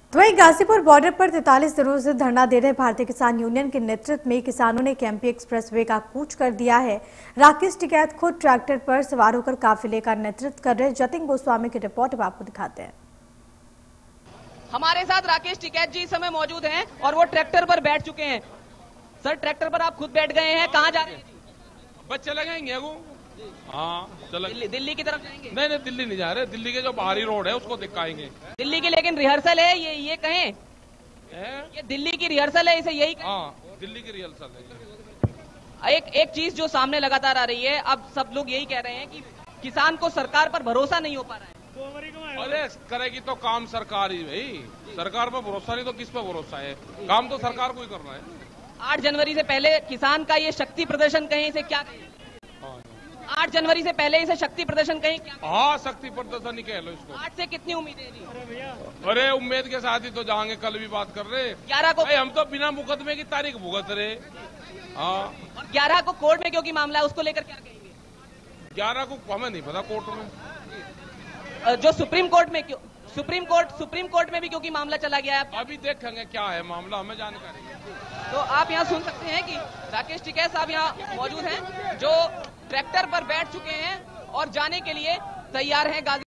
तो वहीं गाजीपुर बॉर्डर पर 43 दिनों से धरना दे रहे भारतीय किसान यूनियन के नेतृत्व में किसानों ने केएमपी एक्सप्रेसवे का कूच कर दिया है। राकेश टिकैत खुद ट्रैक्टर पर सवार होकर काफिले का नेतृत्व कर रहे। जतिन गोस्वामी की रिपोर्ट अब आपको दिखाते हैं। हमारे साथ राकेश टिकैत जी इस समय मौजूद हैं और वो ट्रैक्टर पर बैठ चुके हैं। सर, ट्रैक्टर पर आप खुद बैठ गए हैं, कहाँ जा रहे हैं? बस चले जाएंगे वो। हाँ, दिल्ली की तरफ जाएंगे? नहीं, दिल्ली नहीं जा रहे। दिल्ली के जो बाहरी रोड है उसको दिखाएंगे। दिल्ली की लेकिन रिहर्सल है, ये कहें ये दिल्ली की रिहर्सल है, इसे यही कहें? हाँ, दिल्ली की रिहर्सल है। एक चीज जो सामने लगातार आ रही है, अब सब लोग यही कह रहे हैं कि किसान को सरकार पर भरोसा नहीं हो पा रहा है। अरे करेगी तो काम सरकार ही भाई। सरकार पर भरोसा नहीं तो किस पर भरोसा है? काम तो सरकार को ही करना है। 8 जनवरी से पहले किसान का ये शक्ति प्रदर्शन कहें, इसे क्या कहें? 8 जनवरी से पहले इसे शक्ति प्रदर्शन कहें क्या? हाँ, शक्ति प्रदर्शन ही कह लो इसको। 8 से कितनी उम्मीद है जी? अरे उम्मीद के साथ ही तो जाएंगे। कल भी बात कर रहे 11 को हम तो बिना मुकदमे की तारीख भुगत रहे। हाँ, 11 को कोर्ट में क्योंकि मामला है, उसको लेकर क्या कहेंगे? 11 को हमें नहीं पता कोर्ट में। जो सुप्रीम कोर्ट में क्यों, सुप्रीम कोर्ट में भी क्योंकि मामला चला गया है। अभी देखेंगे क्या है मामला, हमें जानकारी। तो आप यहाँ सुन सकते हैं कि राकेश टिकैत साहब यहाँ मौजूद हैं, जो ट्रैक्टर पर बैठ चुके हैं और जाने के लिए तैयार हैं।